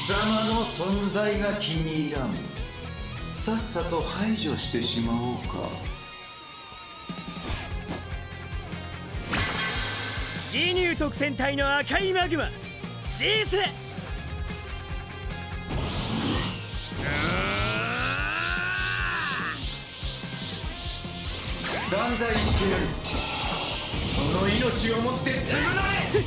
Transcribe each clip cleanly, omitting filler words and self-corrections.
様の存在が気に入らん。さっさと排除してしまおうか。 義乳特戦隊の赤いマグマジース。 断罪してやる。その命をもって償え。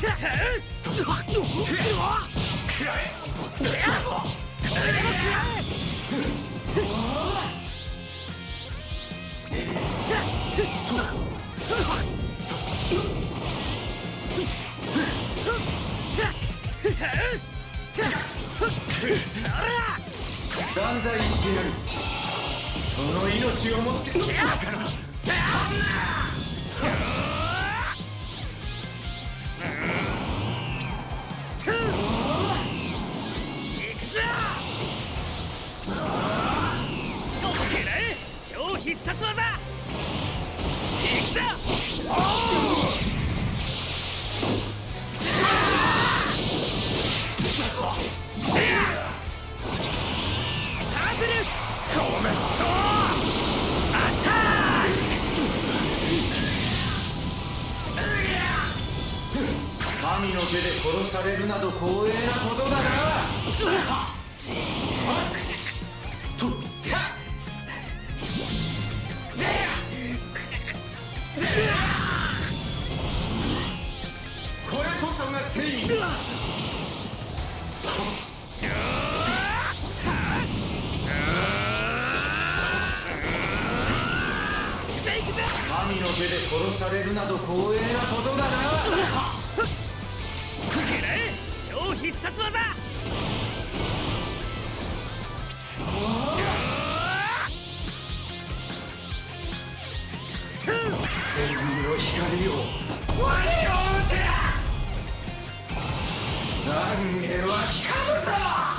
断罪してやる。その命をもって超必殺技いくぞ。コメントアタック。神の手で殺されるなど光栄なことだな。これこそが正義。神の手で殺されるなど光栄なことだな。 超必殺技。 正義の光を我を撃て。懺悔は効かぬぞ。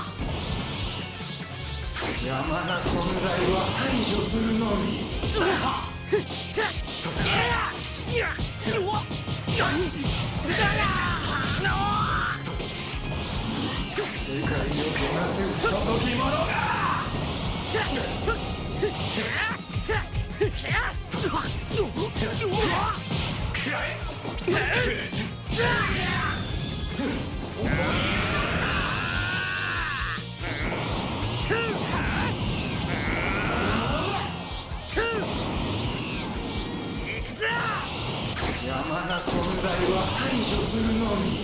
山な存在は排除するのみ。世界を汚す不届き者が。山な存在は排除するのみ。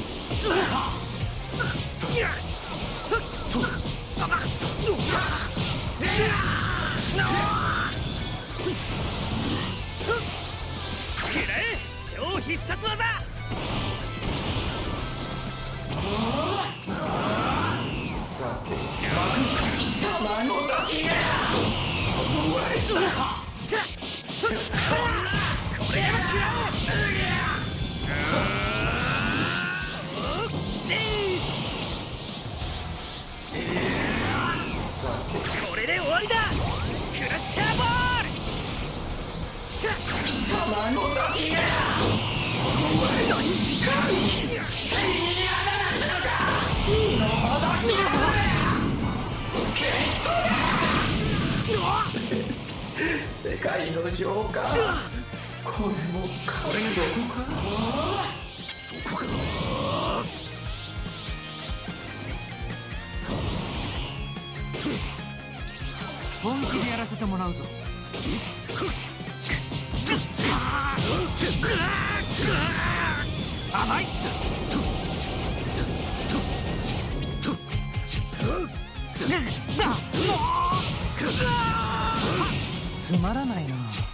超必殺技。 さて幕引き貴様の時が。 これは食らえ。これで終わりだ。クラッシャーボール。 貴様の時が。世界のジョーカー。これも神族か。 そこか。 本気でやらせてもらうぞ。甘い。つまらないな。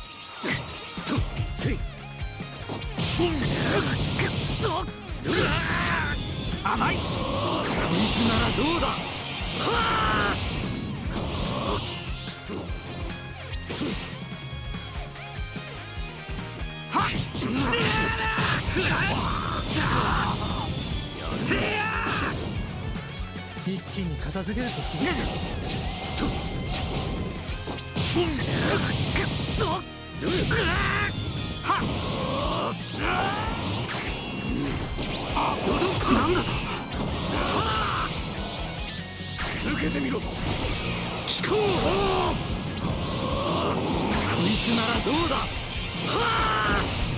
甘い。こいつならどうだ。一気に片付けるとする。なんだと。 けてみろ。機構砲。こいつならどうだ。はあ。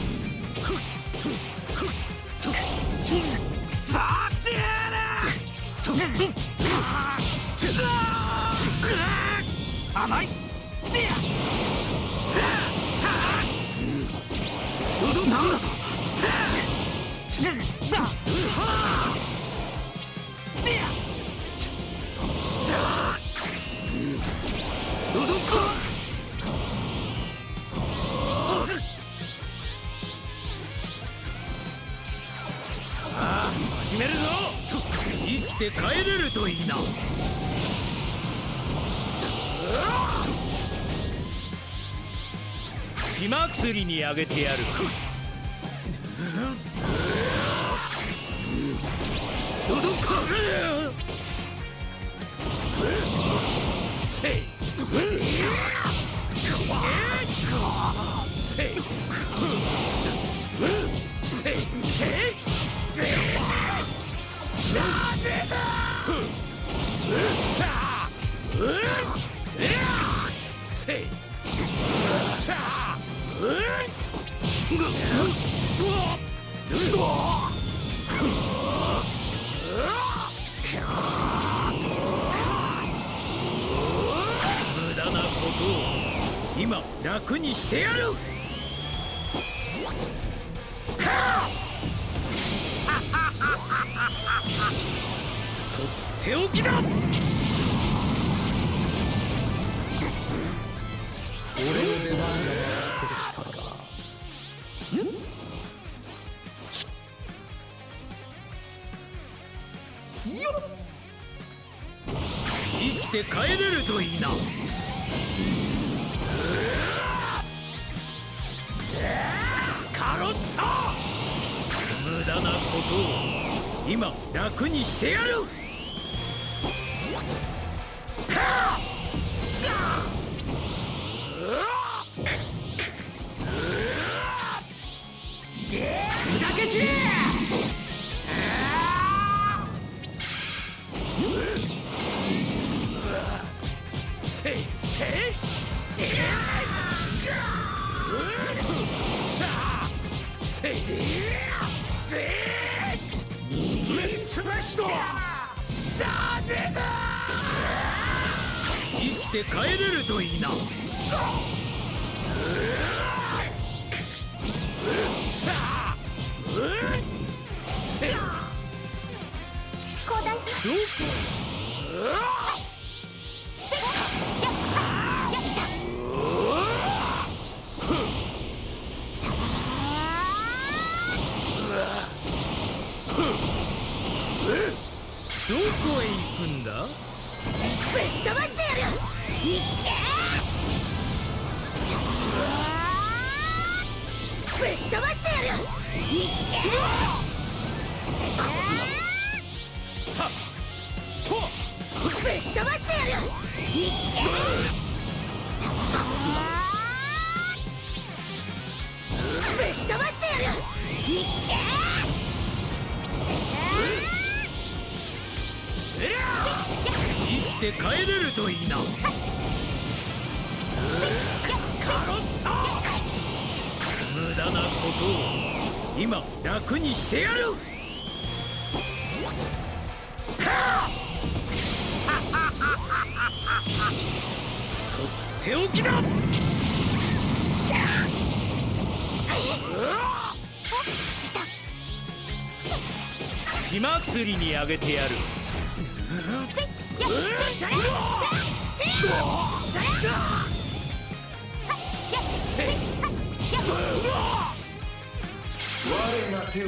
さあてやら。甘い。でや。どどなんだと。でや。さあ。どどか。さあ始めるぞ。生きて帰れるといいな。 血祭りにあげてやる。 どどか。 せい。無駄なことを今楽にしてやる。とっておきだ。 俺の出番が回ってきたか。 生きて帰れるといいな。カロット。無駄なことを今楽にしてやる。砕け散れ。せいせい。せい。スマッシュ。なぜだ。生きて帰れるといいな。 交代します。 どこへ行くんだ。 ぶっ飛ばしてやる。いってぶっ飛ばしてやる。いってとぶっ飛ばしてやる。いってぶっ飛ばしてやる。いって生きて帰れるといいな。カロット。無駄なことを今楽にしてやる。とっておきだ。 血祭りにあげてやる。 我が手を。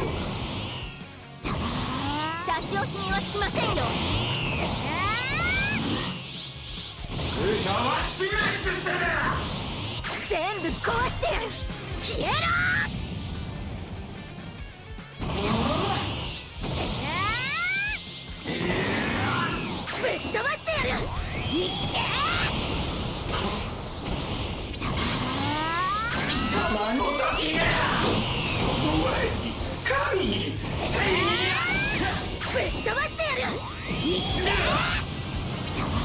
出し惜しみはしませんよ。 愚者は死滅する。 全部壊してやる。消えろ。ぶっ飛ばしてやる。いって様の時が。お前神。 ぶっ飛ばしてやる。いって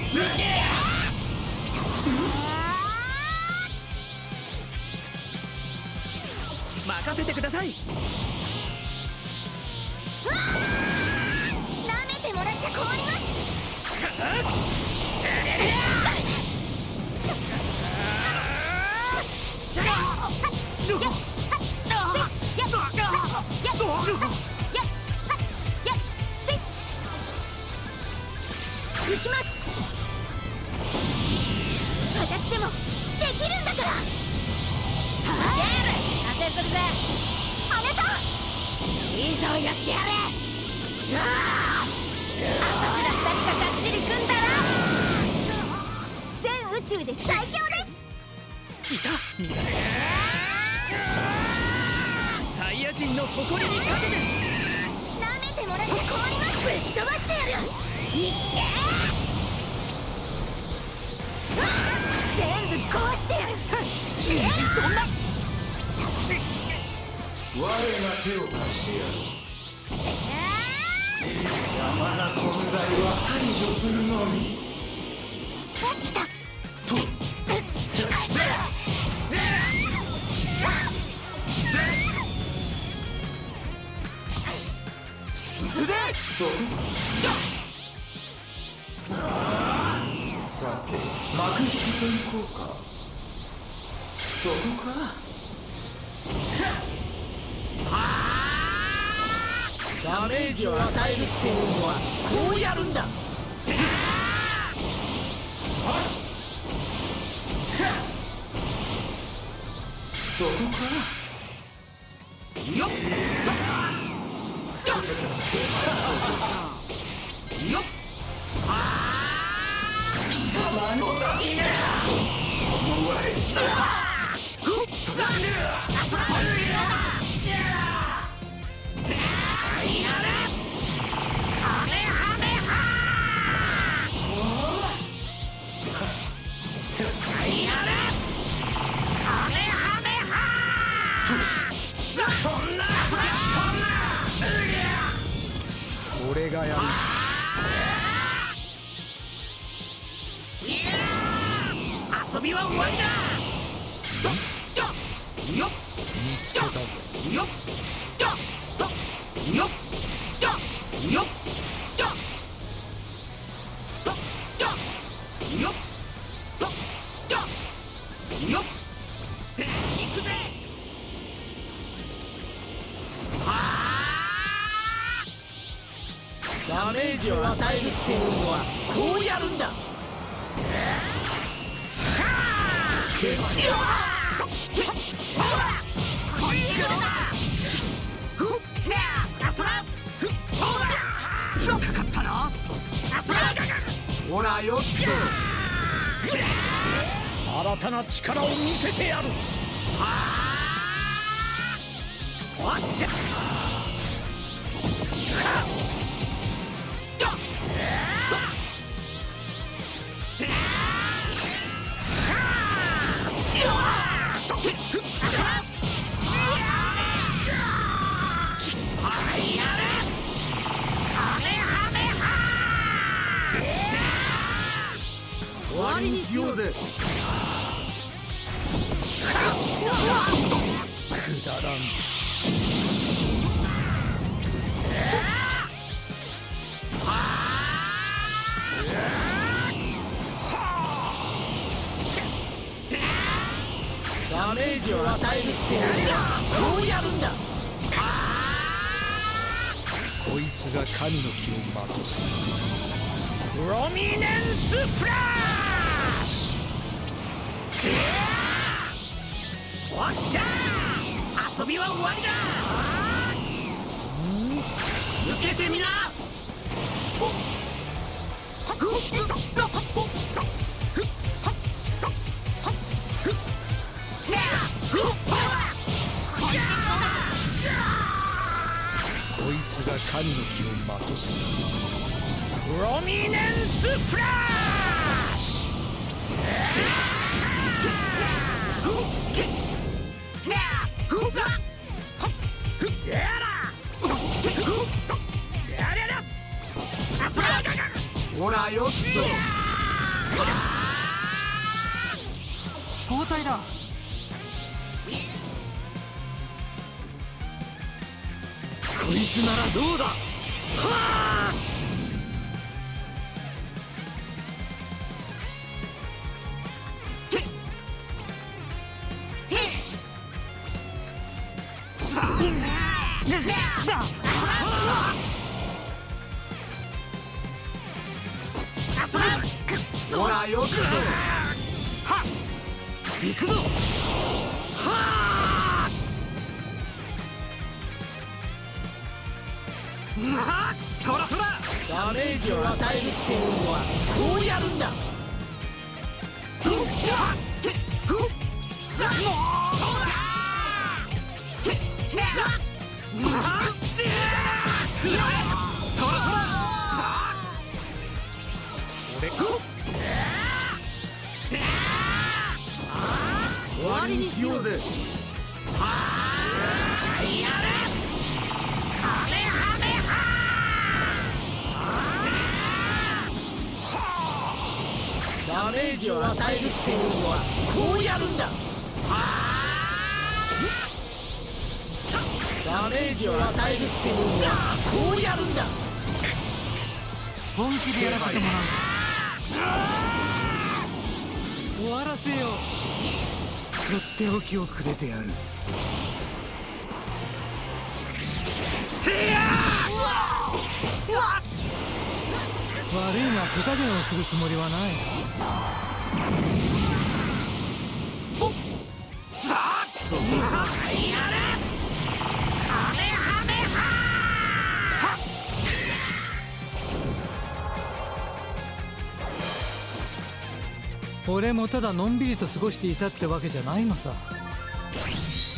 任せてください。 なめてもらっちゃ困ります。行きます。私でもできるんだから。ゲーム加勢するぜ姉さん。いいぞ、やってやれ。私ら2人ががっちり組んだら全宇宙で最強です。 いたミス。サイヤ人の誇りにかけて。 なめてもらっちゃ困ります。ぶっ飛ばしてやる。いって全部壊してやる。そんな我が手を貸してやろう。邪魔な存在は排除するのみ。 来たとそさて幕引きといこうか。そこか。 ダメージを与えるっていうのはこうやるんだ。 そこか。 よっよっ貴様の時が思われ俺がやる。 遊びは終わりだ。 よっ見つけたぞ。よっよっよっよっよっよっよっ行くぜ。ダメージを与えるっていうのはこうやるんだ。かかったな。ほらよっと新たな力を見せてやる。おっしゃ終わりにしようぜ。くだらん。ダメージを与えるっていうのはこうやるんだ。こいつが神の気をまとう。プロミネンスフラッシュ。おっしゃー、遊びは終わりだ。受けてみな。こいつが神の気をまとう。プロミネンスフラッシュ。ほらよっとこりゃ。 交代だ。 こいつならどうだ。はあ。 ほらよくぞ。 はっ行くぞ。はあ。そらそら。 ダメージを与えるっていうのはこうやるんだ。終わりにしようぜ。ダメージを与えるっていうのはこうやるんだ。ダメージを与えるっていうのはこうやるんだ。 本気でやらせてもらう。 終わらせよう。とっておきをくれてやる。悪いが手加減をするつもりはない。 さあそこは俺もただのんびりと過ごしていたってわけじゃないのさ。